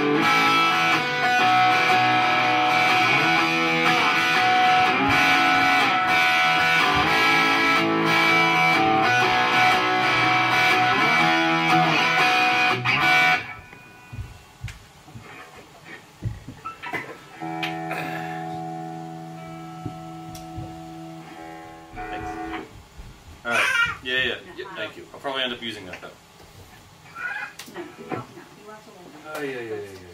Alright, yeah, thank you. I'll probably end up using that though. No, you want to leave. Oh, yeah.